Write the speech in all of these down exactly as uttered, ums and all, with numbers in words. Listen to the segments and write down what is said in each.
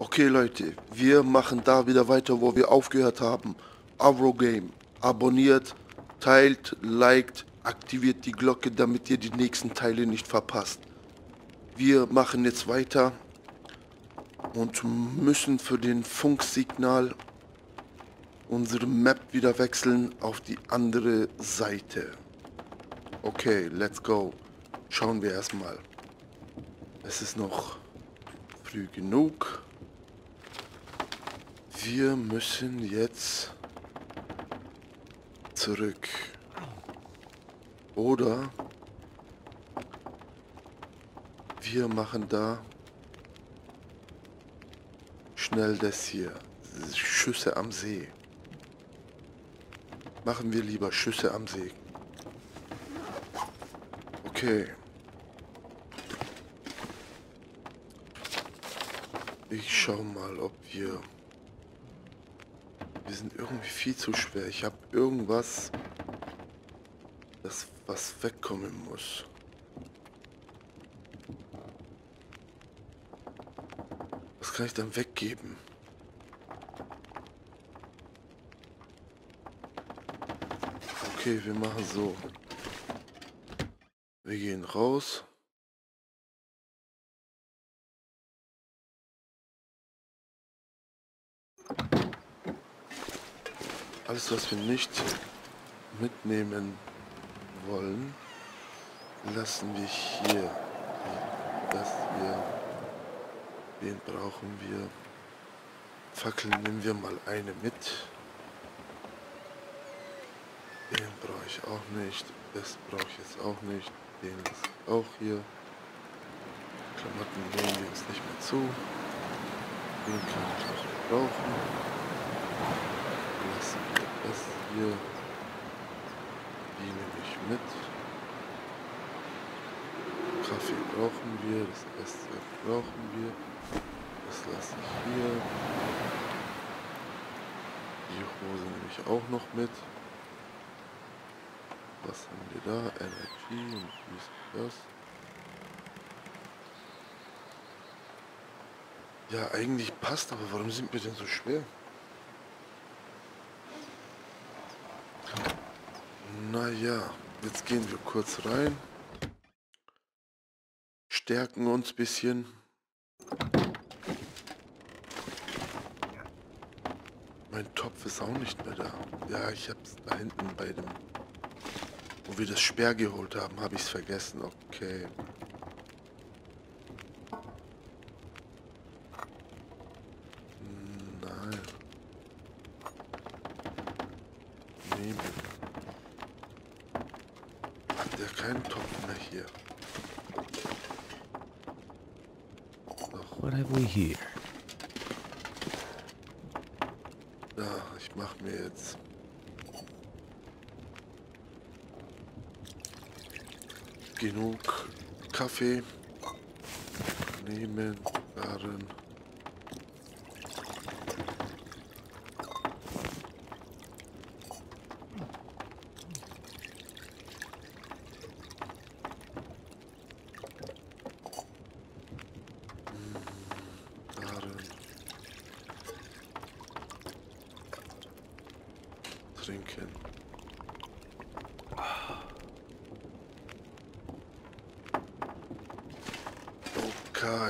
Okay, Leute, wir machen da wieder weiter, wo wir aufgehört haben. Avrogame. Abonniert, teilt, liked, aktiviert die Glocke, damit ihr die nächsten Teile nicht verpasst. Wir machen jetzt weiter und müssen für den Funksignal unsere Map wieder wechseln auf die andere Seite. Okay, let's go. Schauen wir erstmal. Es ist noch früh genug. Wir müssen jetzt zurück. Oder wir machen da schnell das hier. Schüsse am See. Machen wir lieber Schüsse am See. Okay. Ich schau mal, ob wir... Wir sind irgendwie viel zu schwer. Ich habe irgendwas, das was wegkommen muss. Was kann ich dann weggeben? Okay, wir machen so. Wir gehen raus. Alles, was wir nicht mitnehmen wollen, lassen wir hier. Das hier, den brauchen wir. Fackeln nehmen wir mal eine mit. Den brauche ich auch nicht. Das brauche ich jetzt auch nicht. Den lasse ich auch hier. Klamotten nehmen wir uns nicht mehr zu. Den kann ich auch brauchen. Lassen wir das hier. Die nehme ich mit. Kaffee brauchen wir. Das Essen brauchen wir. Das lasse ich hier. Die Hose nehme ich auch noch mit. Was haben wir da? Energie und dies und das. Ja, eigentlich passt, aber warum sind wir denn so schwer? Naja, jetzt gehen wir kurz rein. Stärken uns ein bisschen. Mein Topf ist auch nicht mehr da. Ja, ich hab's da hinten bei dem... Wo wir das Speer geholt haben, habe ich es vergessen. Okay. Nein. Nehmen. Hat der keinen Topf mehr hier? Doch. What have we here? Ja, ich mache mir jetzt... genug Kaffee nehmen, darin darin trinken. Okay.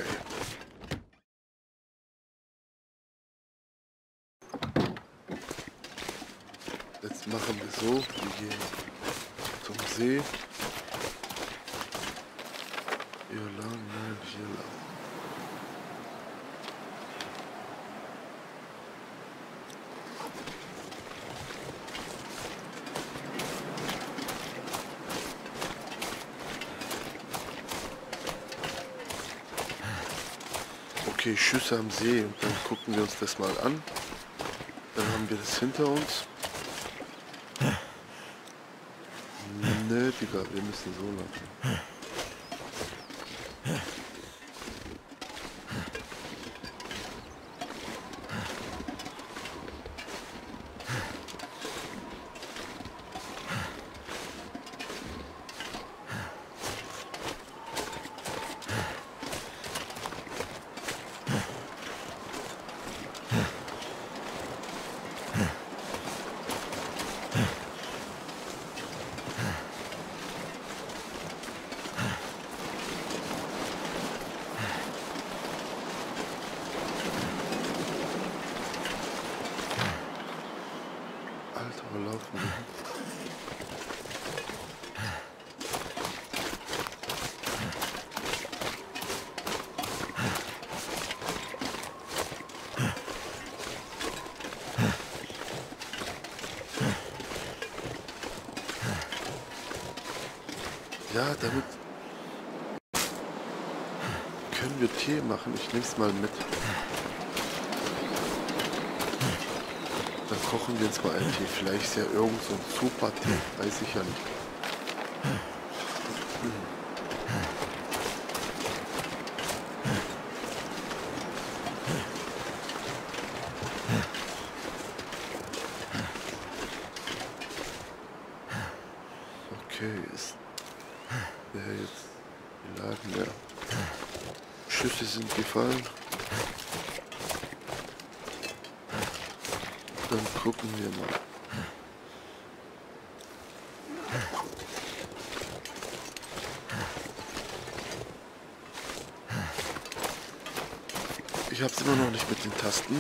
Jetzt machen wir so, wir gehen zum See. Hier lang, nein, hier lang. Okay, Schüsse am See und dann gucken wir uns das mal an. Dann haben wir das hinter uns. Ne, Digga, wir müssen so laufen. Ja, damit können wir Tee machen. Ich nehme es mal mit. Dann kochen wir uns mal einen Tee. Vielleicht ist ja irgend so ein super Tee. Weiß ich ja nicht. Okay, ist der jetzt geladen? Ja. Schüsse sind gefallen. Dann gucken wir mal. Ich hab's immer noch nicht mit den Tasten.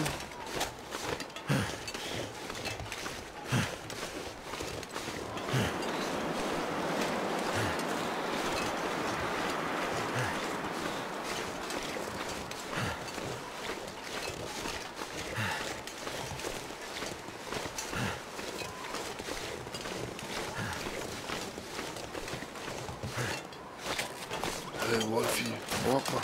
Hey Wolfi, Walker.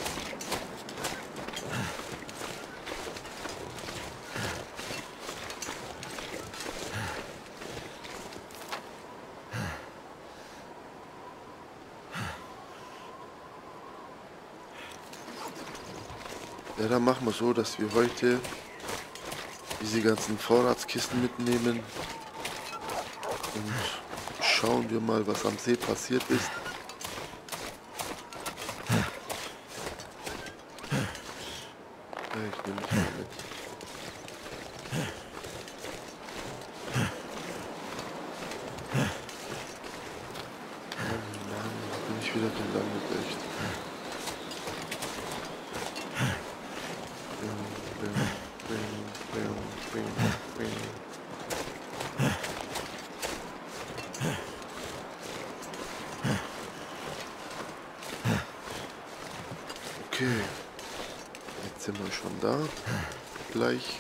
Ja, dann machen wir so, dass wir heute diese ganzen Vorratskisten mitnehmen und schauen wir mal, was am See passiert ist. Ja, ich nehme mich mal mit. Mann, Mann, bin ich wieder gelandet, echt. Bing, bing, bing, bing, bing. Okay, jetzt sind wir schon da. Gleich.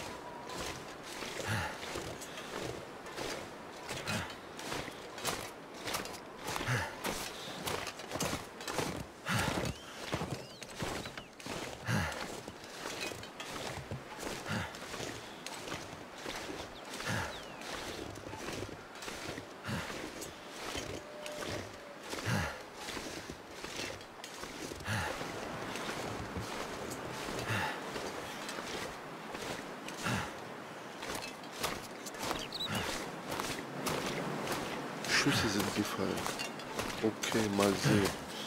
Schüsse sind gefallen. Okay, mal sehen.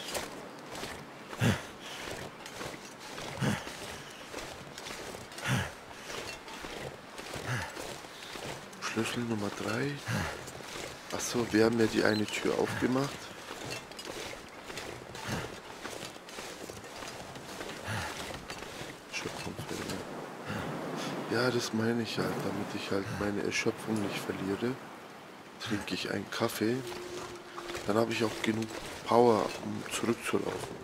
Schlüssel Nummer drei. Achso, wir haben ja die eine Tür aufgemacht. Schöpfungsfälle. Ja, das meine ich halt, damit ich halt meine Erschöpfung nicht verliere. Trinke ich einen Kaffee, dann habe ich auch genug Power, um zurückzulaufen.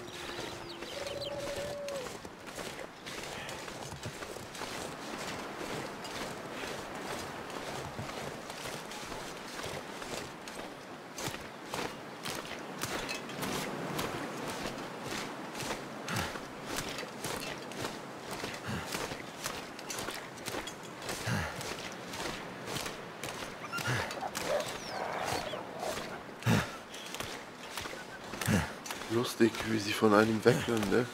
Lustig, wie sie von einem wegrennen, ne?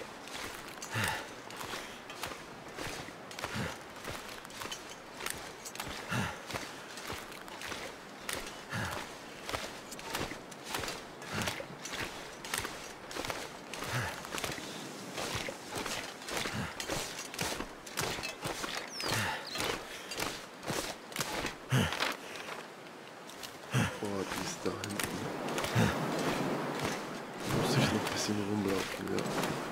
Boah, die ist da hinten. Muss ich noch ein bisschen rumlaufen, ja.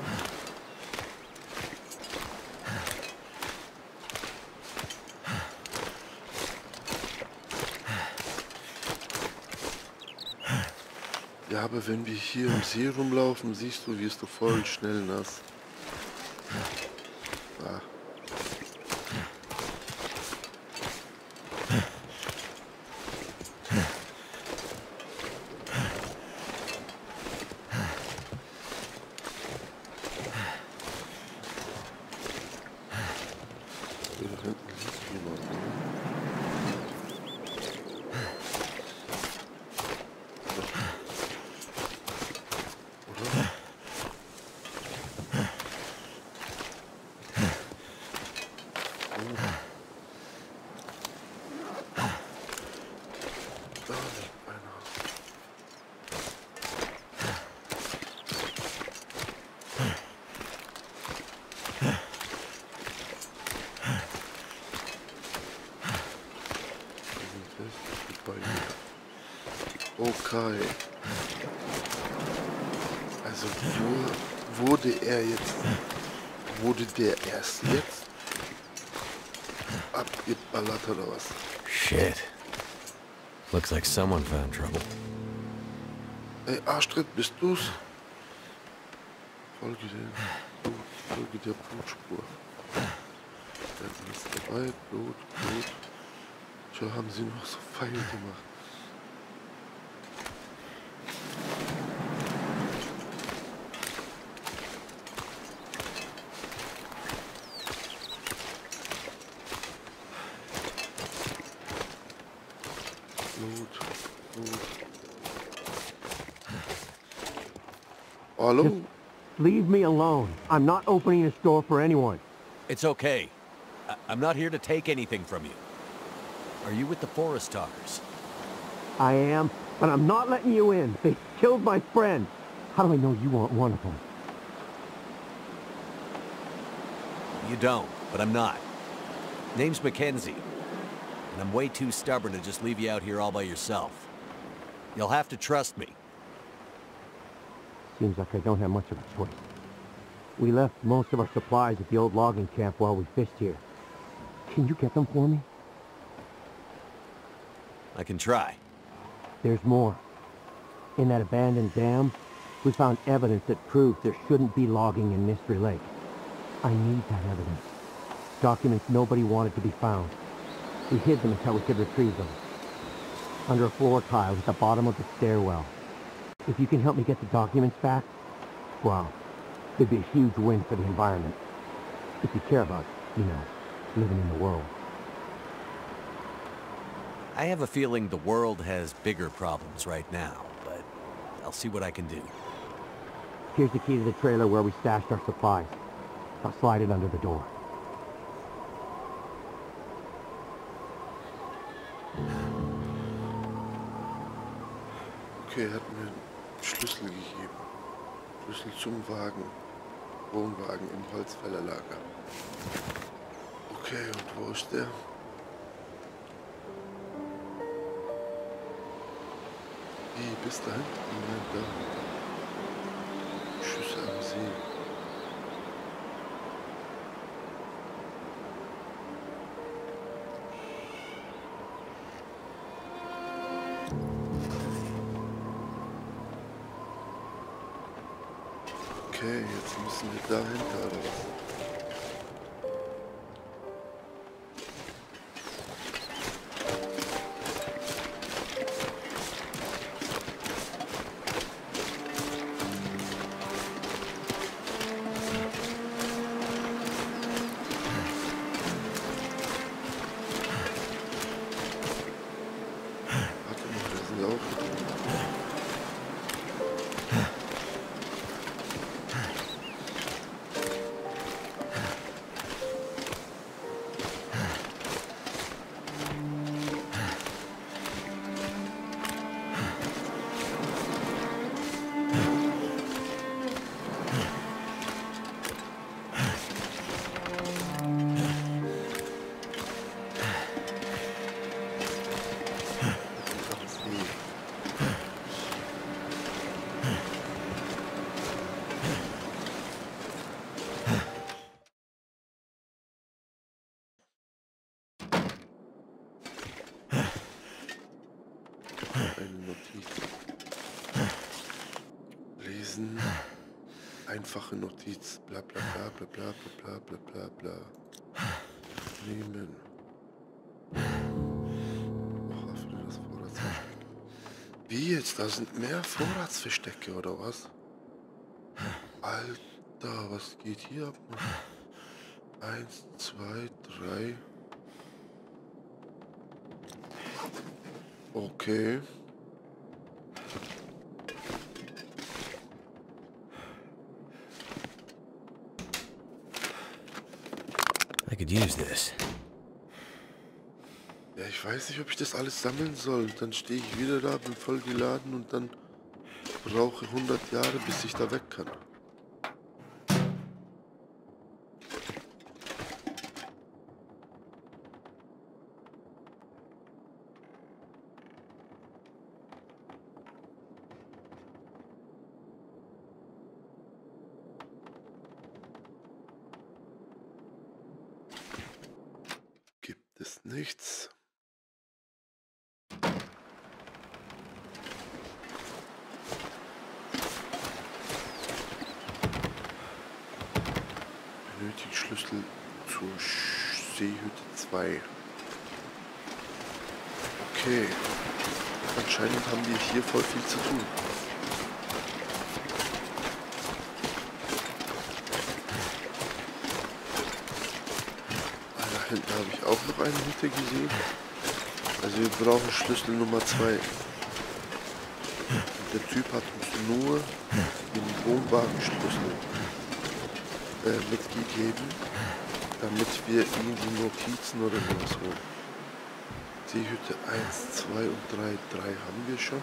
Ja, aber wenn wir hier im See rumlaufen, siehst du, wirst du voll schnell nass. Ah. Okay, da hinten liegt jemand, ne? Oder? Oh. Da liegt einer. Okay. Also wo, wurde er jetzt, wurde der erst jetzt abgeballert oder was? Shit. Looks like someone found trouble. Ey, Arschtritt, bist du's? Folge der, Blut, Folge der Blutspur. Da ist dabei, Blut, Blut. Schon haben sie noch so Pfeil gemacht. Blut, Blut. Hallo? Just leave me alone. I'm not opening this door for anyone. It's okay. I I'm not here to take anything from you. Are you with the Forest Talkers? I am, but I'm not letting you in. They killed my friend. How do I know you aren't one of them? You don't, but I'm not. Name's Mackenzie. And I'm way too stubborn to just leave you out here all by yourself. You'll have to trust me. Seems like I don't have much of a choice. We left most of our supplies at the old logging camp while we fished here. Can you get them for me? I can try. There's more. In that abandoned dam, we found evidence that proves there shouldn't be logging in Mystery Lake. I need that evidence. Documents nobody wanted to be found. We hid them until we could retrieve them. Under a floor tile at the bottom of the stairwell. If you can help me get the documents back, wow, it'd be a huge win for the environment. If you care about, you know, living in the world. I have a feeling the world has bigger problems right now, but I'll see what I can do. Here's the key to the trailer where we stashed our supplies. I'll slide it under the door. Okay, er hat mir einen Schlüssel gegeben. Schlüssel zum Wagen. Wohnwagen im Holzfällerlager. Okay, und wo ist der? Wie, bis dahin? Moment, da. Schüsse am See. Okay, jetzt müssen wir dahinter oder was? Warte mal, da sind Laufen. Eine Notiz. Lesen. Einfache Notiz. Bla bla bla bla bla bla bla bla bla. Nehmen. Ach, öffne das Vorratsversteck. Wie jetzt? Da sind mehr Vorratsverstecke oder was? Alter, was geht hier ab? Eins, zwei, drei. Okay. I could use this. Ja, ich weiß nicht, ob ich das alles sammeln soll. Dann stehe ich wieder da, bin voll geladen und dann brauche hundert Jahre, bis ich da weg kann. Gibt es nichts. Benötigt Schlüssel zur Sch- Seehütte zwei. Okay. Anscheinend haben die hier voll viel zu tun. Da hinten habe ich auch noch eine Hütte gesehen. Also wir brauchen Schlüssel Nummer zwei. Und der Typ hat uns nur den Wohnwagenschlüssel äh, mitgegeben, damit wir ihm die Notizen oder sowas holen. Seehütte eins, zwei und drei. drei haben wir schon.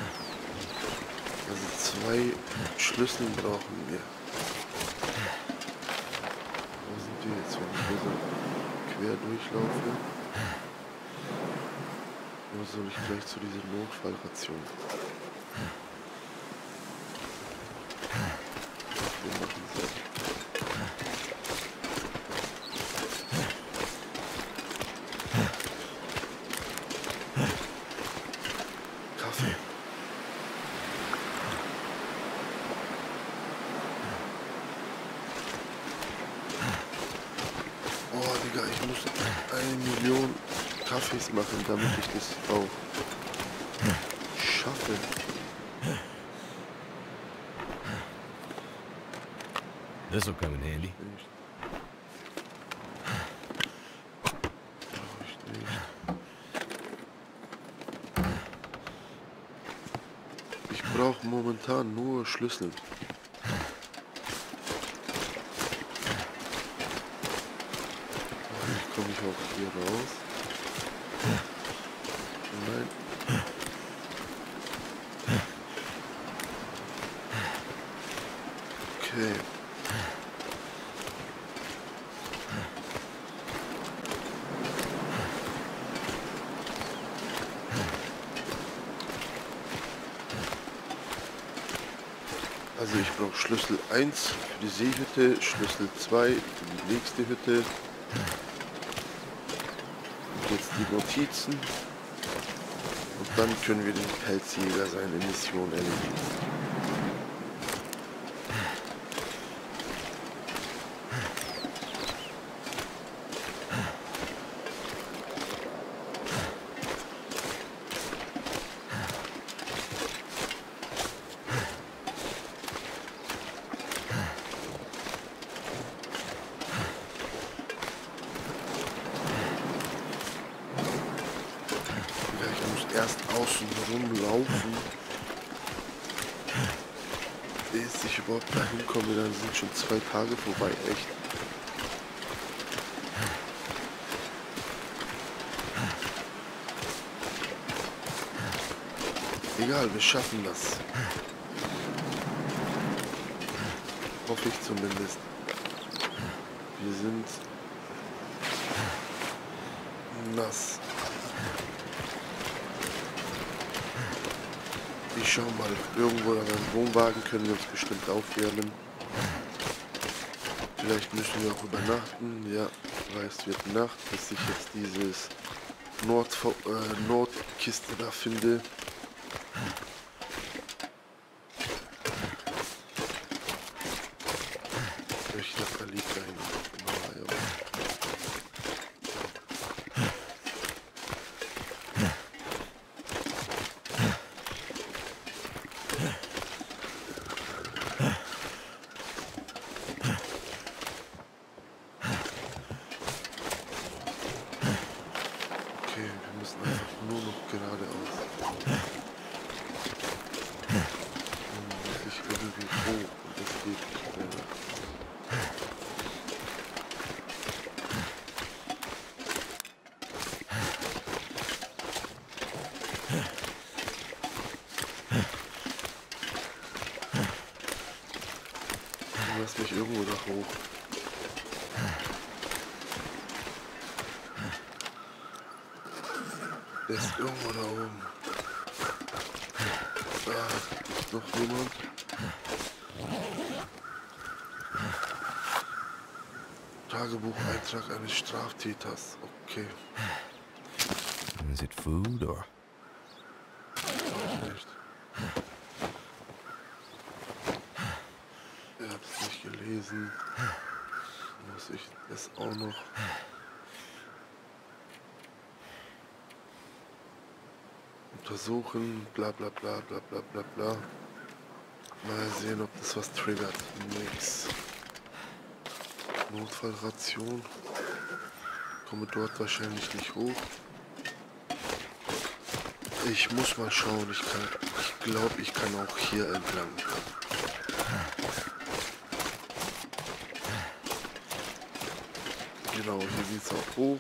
Also zwei Schlüssel brauchen wir. Wo sind wir jetzt, wenn ich hier so quer durchlaufe? Oder soll ich gleich zu dieser Notfallration? Wir machen so. Kaffee. Oh, Digga, ich muss eine Million Kaffees machen, damit ich das auch schaffe. This'll come in handy. Nicht. Brauche ich nicht. Ich brauche momentan nur Schlüssel. Wie komme ich auch hier raus? Nein. Okay. Also ich brauche Schlüssel eins für die Seehütte, Schlüssel zwei für die nächste Hütte. Und jetzt die Notizen. Und dann können wir den Pelzjäger seine Mission erledigen. Erst außen rumlaufen, bis ich überhaupt dahin komme, dann sind schon zwei Tage vorbei, echt. Egal, wir schaffen das. Hoffe ich zumindest. Wir sind nass. Ich schau mal, irgendwo an einem Wohnwagen können wir uns bestimmt aufwärmen. Vielleicht müssen wir auch übernachten. Ja, weil es wird Nacht, bis ich jetzt dieses Nord äh, Nordkiste da finde. Ich glaube, da liegt ein Mauer, ja. Lass mich irgendwo da hoch. Der ist irgendwo da oben. Da ist noch jemand. Tagebucheintrag eines Straftäters. Okay. Is it food or? Nicht. Er hat es nicht gelesen. Muss ich das auch noch? Untersuchen, bla bla bla bla bla bla bla. Mal sehen, ob das was triggert. Nix. Notfallration. Komme dort wahrscheinlich nicht hoch. Ich muss mal schauen. Ich kann, ich glaube, ich kann auch hier entlang. Genau, hier geht's auch hoch.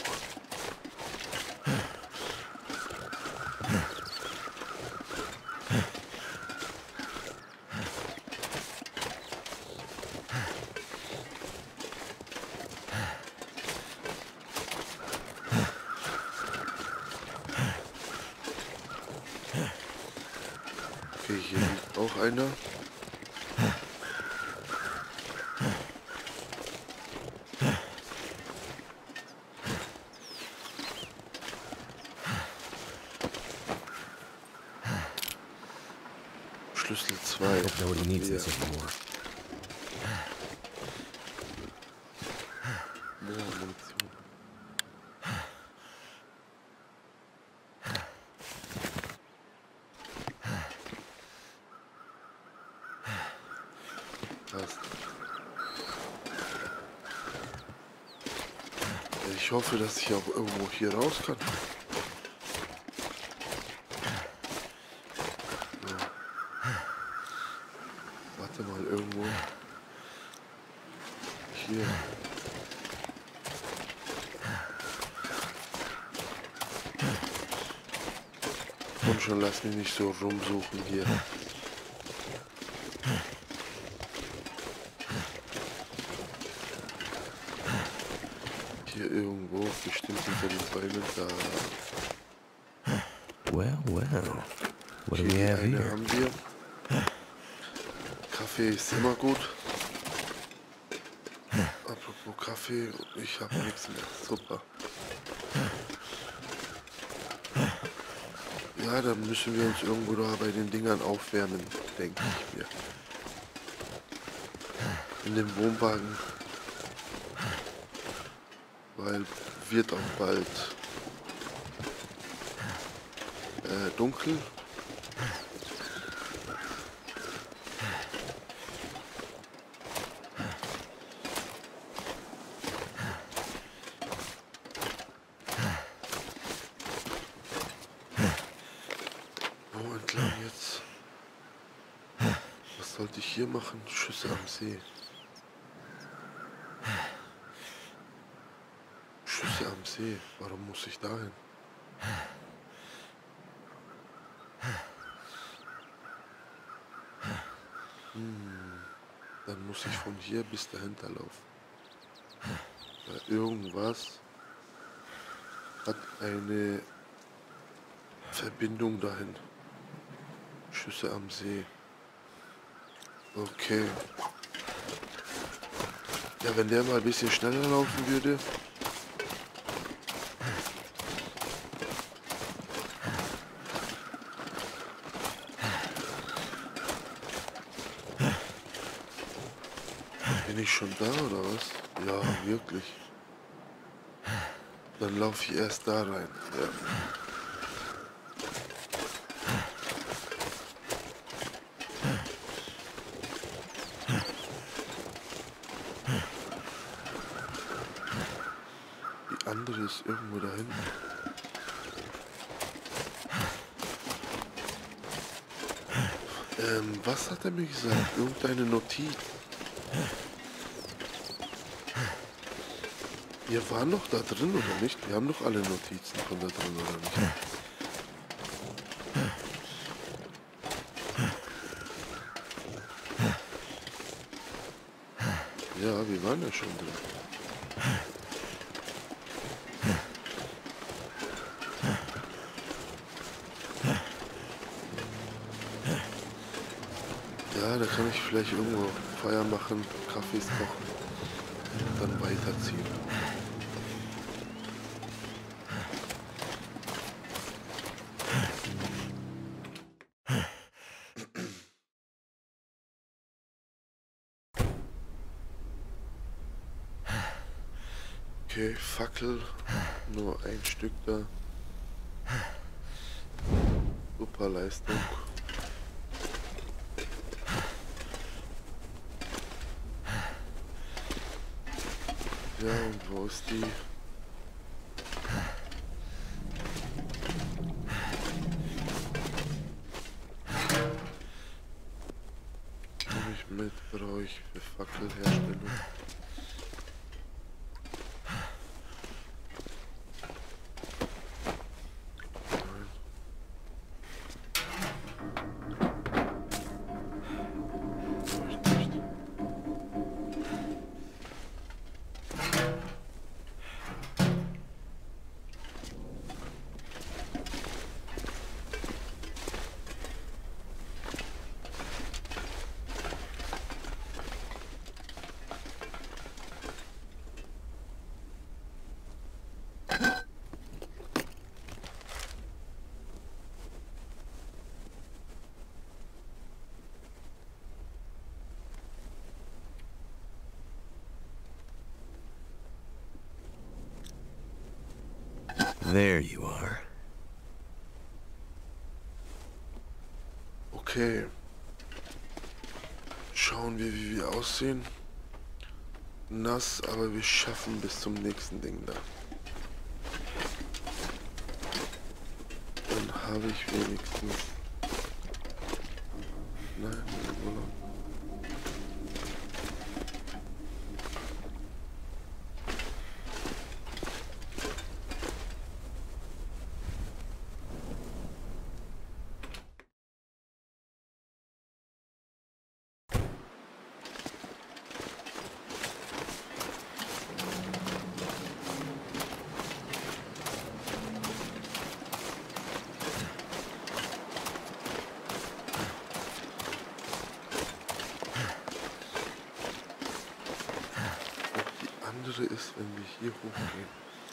Okay, hier liegt auch einer. Schlüssel zwei. I don't know what he needs this anymore. Mehr Munition. Passt. Ich hoffe, dass ich auch irgendwo hier raus kann. Ja. Warte mal, irgendwo. Hier. Komm schon, lass mich nicht so rumsuchen hier. Hier irgendwo, bestimmt hinter den Bäumen da. Well, well. What do we Okay, have eine here? haben wir. Kaffee ist immer gut. Apropos Kaffee, ich habe nichts mehr. Super. Ja, dann müssen wir uns irgendwo da bei den Dingern aufwärmen, denke ich mir. In dem Wohnwagen. Weil wird auch bald äh, dunkel. Wo entlang jetzt? Was sollte ich hier machen? Schüsse am See. Schüsse am See. Warum muss ich dahin? Hm. Dann muss ich von hier bis dahinter laufen. Weil irgendwas hat eine Verbindung dahin. Schüsse am See. Okay. Ja, wenn der mal ein bisschen schneller laufen würde. Bin ich schon da oder was? Ja, wirklich. Dann laufe ich erst da rein. Ja. Die andere ist irgendwo da hinten. Ähm, was hat er mir gesagt? Irgendeine Notiz. Wir waren doch da drin, oder nicht? Wir haben doch alle Notizen von da drin, oder nicht? Ja, wir waren ja schon drin. Ja, da kann ich vielleicht irgendwo Feuer machen, Kaffees kochen und dann weiterziehen. Okay, Fackel, nur ein Stück da. Super Leistung. Ja, und wo ist die? Komm ich mit, brauche ich für Fackelherstellung. There you are. Okay. Schauen wir, wie wir aussehen. Nass, aber wir schaffen bis zum nächsten Ding da. Dann habe ich wenigstens... Nein, Urlaub. Ist, wenn wir hier hochgehen.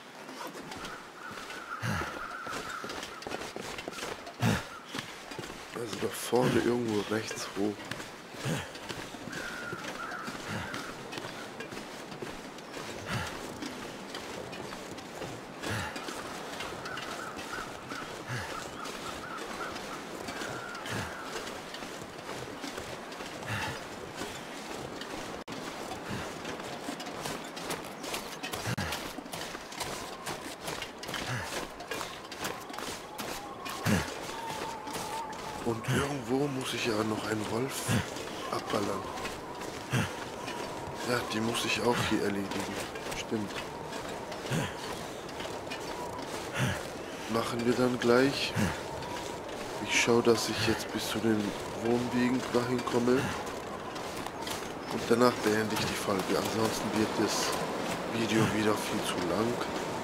Also da vorne irgendwo rechts hoch. Und irgendwo muss ich ja noch einen Wolf abballern. Ja, die muss ich auch hier erledigen. Stimmt. Machen wir dann gleich. Ich schaue, dass ich jetzt bis zu den Wohnwegen dahin komme. Und danach beende ich die Folge. Ansonsten wird das Video wieder viel zu lang.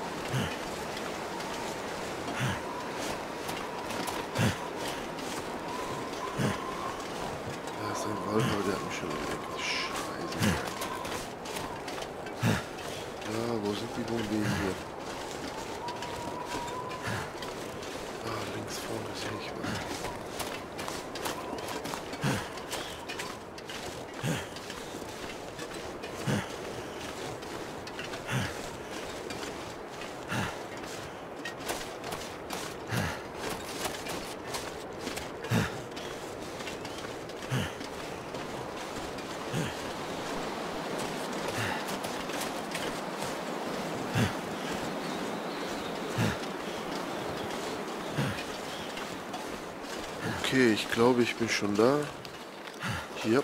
Aber der hat mich schon entdeckt. Scheiße. Ja, wo sind die Wohnwege hier? Ah, links vorne sehe ich was. Okay, ich glaube, ich bin schon da. Hier.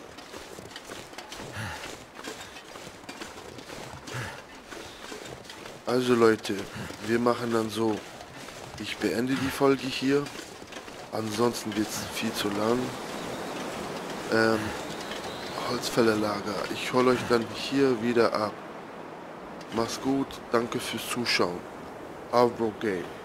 Also Leute, wir machen dann so. Ich beende die Folge hier. Ansonsten wird es viel zu lang. Ähm, Holzfällerlager. Ich hole euch dann hier wieder ab. Mach's gut, danke fürs Zuschauen. Avro Game.